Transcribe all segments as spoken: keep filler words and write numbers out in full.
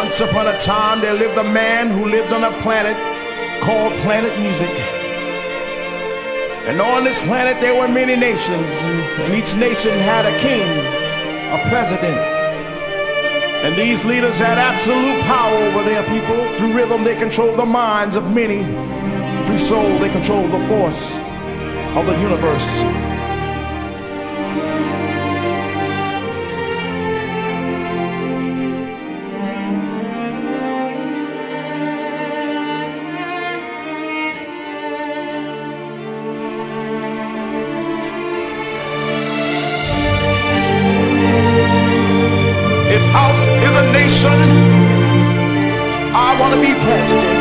Once upon a time there lived a man who lived on a planet called Planet Music. And on this planet there were many nations, and each nation had a king, a president. And these leaders had absolute power over their people. Through rhythm they controlled the minds of many. Through soul they controlled the force of the universe. If house is a nation, I want to be president.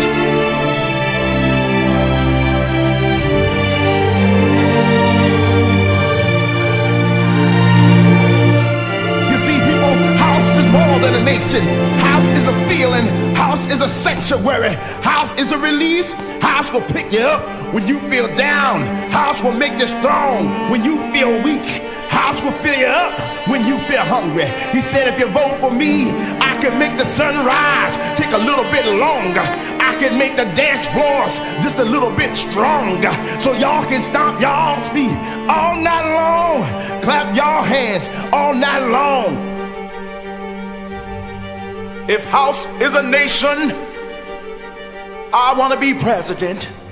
You see, people, house is more than a nation. House is a feeling. House is a sanctuary. House is a release. House will pick you up when you feel down. House will make you strong when you feel weak. House will fill you up when you feel hungry. He said, if you vote for me, I can make the sun rise, take a little bit longer. I can make the dance floors just a little bit stronger. So y'all can stomp y'all's feet all night long, clap y'all hands all night long. If house is a nation, I want to be president.